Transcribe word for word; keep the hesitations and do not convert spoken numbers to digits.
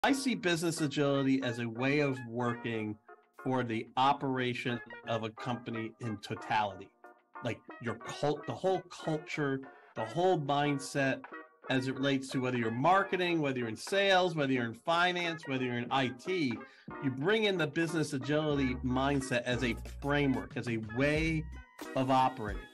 I see business agility as a way of working for the operation of a company in totality. Like your cult, the whole culture, the whole mindset as it relates to whether you're marketing, whether you're in sales, whether you're in finance, whether you're in I T, you bring in the business agility mindset as a framework, as a way of operating.